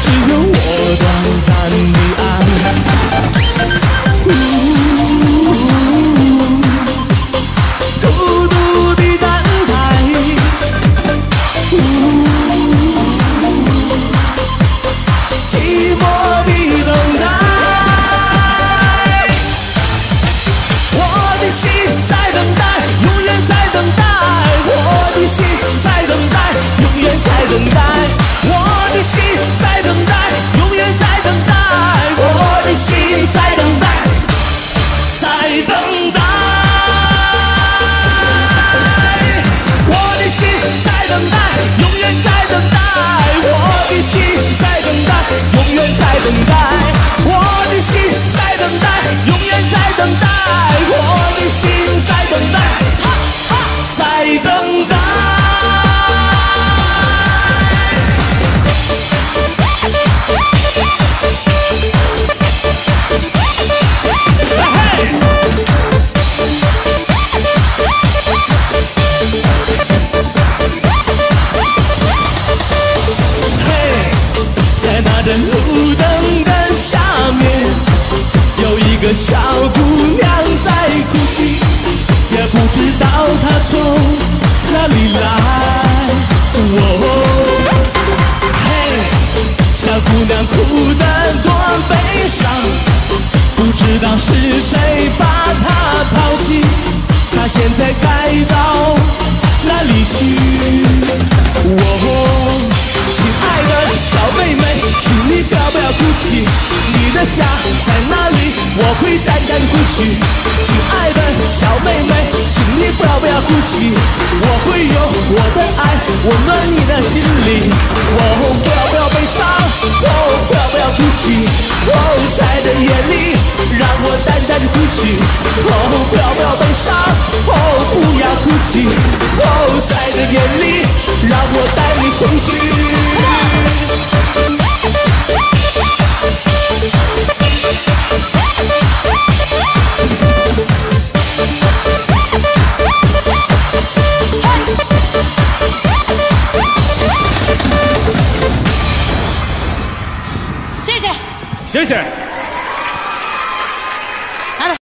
只有我短暂的爱。孤独的站台，寂寞的等待。我的心在等待，永远在等待。我的心在等待，永远在等待。我的心在等待，永远在等待。我的心在等待，在等待。我的心在等待，永远在等待。我的心在等待，永远在等待。我的心在等待，永远在等待。我的心在等待，在等待。在那盏路灯的下面，有一个小姑娘在哭泣，也不知道她从哪里来。小姑娘哭得多悲伤，不知道是谁把她抛弃，她现在该到哪里去？亲爱的小妹妹，请你不要哭泣，你的家在哪里？我会带你回去。亲爱的小妹妹，请你不要哭泣，我会用我的爱温暖你的心里。不要悲伤，不要哭泣。在这夜里，让我带你回去。不要悲伤，不要哭泣。在这夜里，让我带你回去。 谢谢。 谢谢。